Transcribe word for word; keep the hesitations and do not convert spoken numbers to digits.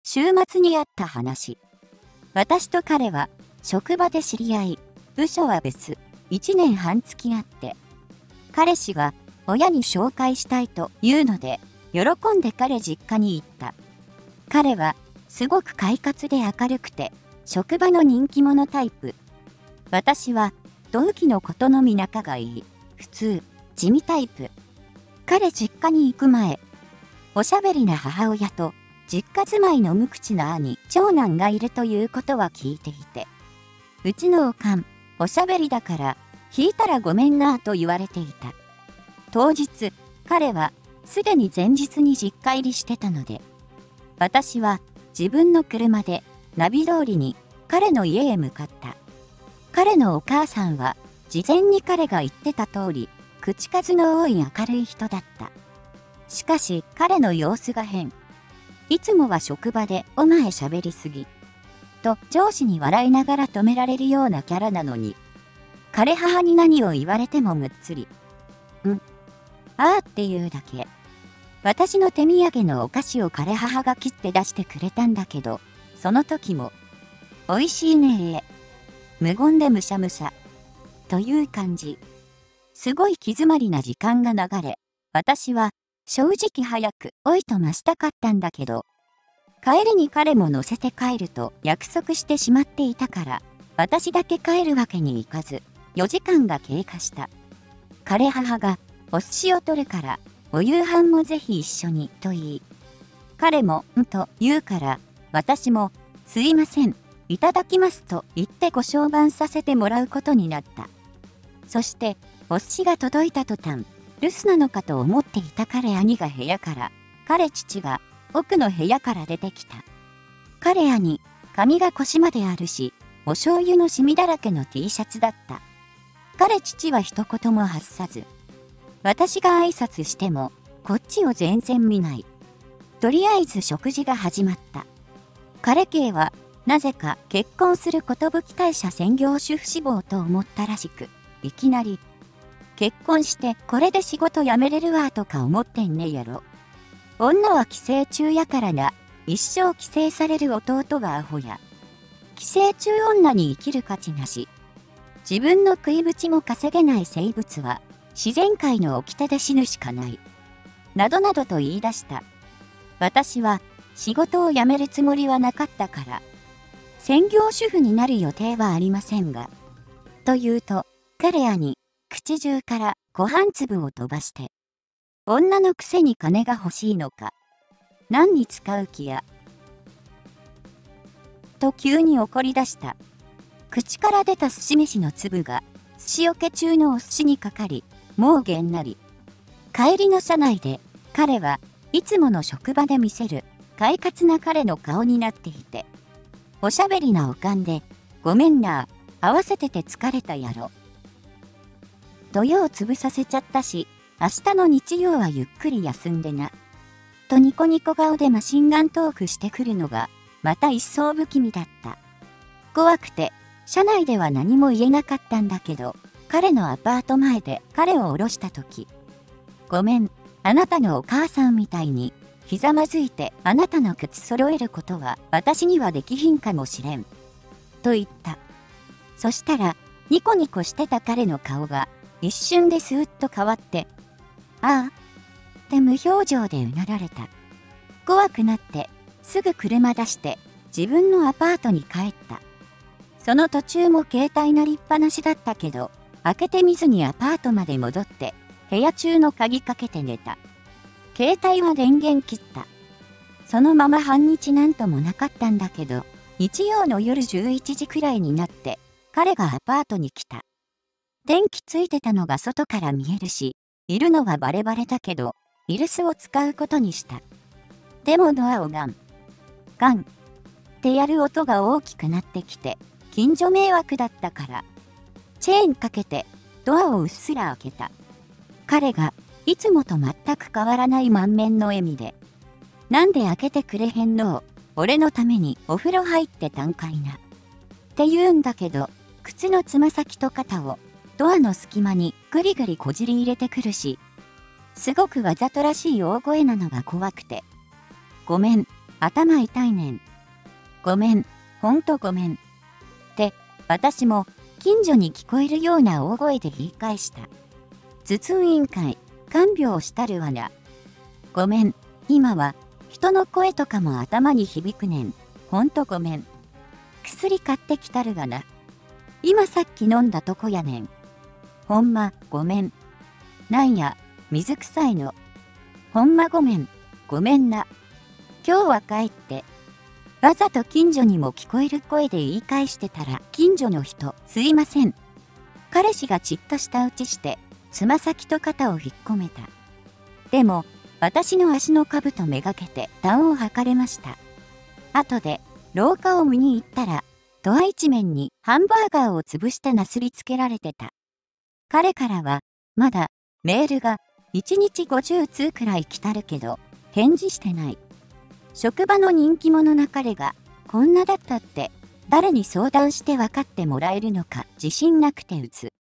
週末にあった話。私と彼は職場で知り合い、部署は別、いちねんはん付き合って、彼氏が親に紹介したいというので、喜んで彼実家に行った。彼はすごく快活で明るくて、職場の人気者タイプ。私は同期のことのみ仲がいい、普通、地味タイプ。彼実家に行く前、おしゃべりな母親と実家住まいの無口な兄、長男がいるということは聞いていて、うちのおかん、おしゃべりだから引いたらごめんなぁと言われていた。当日、彼はすでに前日に実家入りしてたので、私は自分の車でナビ通りに彼の家へ向かった。彼のお母さんは事前に彼が言ってた通り、口数の多い明るい人だった。しかし彼の様子が変。いつもは職場でお前喋りすぎ。と上司に笑いながら止められるようなキャラなのに、彼母に何を言われてもむっつり。ん。ああっていうだけ。私の手土産のお菓子を彼母が切って出してくれたんだけど、その時も、おいしいねー。無言でむしゃむしゃ。という感じ。すごい気詰まりな時間が流れ、私は正直早くおいと増したかったんだけど、帰りに彼も乗せて帰ると約束してしまっていたから、私だけ帰るわけにいかず、よじかんが経過した。彼母がお寿司を取るから、お夕飯もぜひ一緒にと言い、彼もんと言うから、私もすいません、いただきますと言ってご相伴させてもらうことになった。そして、お寿司が届いた途端、留守なのかと思っていた彼兄が部屋から、彼父が奥の部屋から出てきた。彼兄、髪が腰まであるし、お醤油のシミだらけの T シャツだった。彼父は一言も発さず、私が挨拶しても、こっちを全然見ない。とりあえず食事が始まった。彼系は、なぜか結婚する寿退社専業主婦志望と思ったらしく、いきなり、結婚してこれで仕事辞めれるわとか思ってんねやろ。女は寄生虫やからな、一生寄生される弟がアホや。寄生虫女に生きる価値なし。自分の食いぶちも稼げない生物は、自然界の掟で死ぬしかない。などなどと言い出した。私は仕事を辞めるつもりはなかったから、専業主婦になる予定はありませんが。と言うと、彼兄、口中からご飯粒を飛ばして、女のくせに金が欲しいのか。何に使う気や。と急に怒り出した。口から出た寿司飯の粒が、寿司桶中のお寿司にかかり、もうげんなり。帰りの車内で、彼はいつもの職場で見せる、快活な彼の顔になっていて、おしゃべりなおかんで、ごめんな、合わせてて疲れたやろ。土曜潰させちゃったし、明日の日曜はゆっくり休んでな。とニコニコ顔でマシンガントークしてくるのが、また一層不気味だった。怖くて、車内では何も言えなかったんだけど、彼のアパート前で彼を降ろしたとき、ごめん、あなたのお母さんみたいに、ひざまずいてあなたの靴揃えることは私にはできひんかもしれん。と言った。そしたら、ニコニコしてた彼の顔が、一瞬でスーッと変わって、ああ、って無表情でうなられた。怖くなって、すぐ車出して、自分のアパートに帰った。その途中も携帯鳴りっぱなしだったけど、開けてみずにアパートまで戻って、部屋中の鍵かけて寝た。携帯は電源切った。そのまま半日なんともなかったんだけど、日曜の夜じゅういちじくらいになって、彼がアパートに来た。電気ついてたのが外から見えるし、いるのはバレバレだけど、イルスを使うことにした。でもドアをガン、ガンってやる音が大きくなってきて、近所迷惑だったから、チェーンかけてドアをうっすら開けた。彼がいつもと全く変わらない満面の笑みで、なんで開けてくれへんの？俺のためにお風呂入ってたんかいな。って言うんだけど、靴のつま先と肩をドアの隙間にぐりぐりこじり入れてくるし、すごくわざとらしい大声なのが怖くて、ごめん、 頭痛いねん。ごめん、ほんとごめん。って、私も近所に聞こえるような大声で言い返した。頭痛委員会、看病したるわな。ごめん、今は人の声とかも頭に響くねん。ほんとごめん。薬買ってきたるがな。今さっき飲んだとこやねん。ほんま、ごめん。なんや、水臭いの。ほんまごめん、ごめんな。今日は帰って。わざと近所にも聞こえる声で言い返してたら、近所の人、すいません。彼氏がじっと舌打ちして、つま先と肩を引っ込めた。でも、私の足の兜めがけて段を測れました。後で、廊下を見に行ったら、ドア一面にハンバーガーを潰してなすりつけられてた。彼からは、まだ、メールがいちにちごじゅうつうくらい来たるけど、返事してない。職場の人気者な彼が、こんなだったって、誰に相談して分かってもらえるのか自信なくて打つ。